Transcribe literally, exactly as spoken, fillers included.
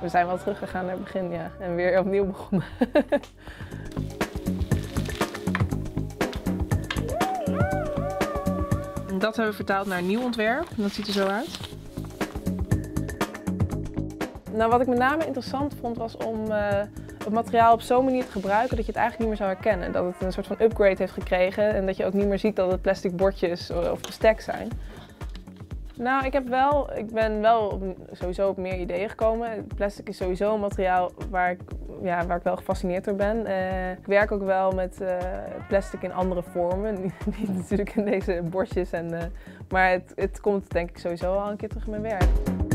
We zijn wel teruggegaan naar het begin, ja. En weer opnieuw begonnen. Dat hebben we vertaald naar een nieuw ontwerp. En dat ziet er zo uit. Nou, wat ik met name interessant vond was om uh, het materiaal op zo'n manier te gebruiken dat je het eigenlijk niet meer zou herkennen. Dat het een soort van upgrade heeft gekregen en dat je ook niet meer ziet dat het plastic bordjes of bestek zijn. Nou, ik, heb wel, ik ben wel op, sowieso op meer ideeën gekomen. Plastic is sowieso een materiaal waar ik, ja, waar ik wel gefascineerd door ben. Uh, ik werk ook wel met uh, plastic in andere vormen. Niet, niet natuurlijk in deze bordjes, en, uh, maar het, het komt denk ik sowieso al een keer terug in mijn werk.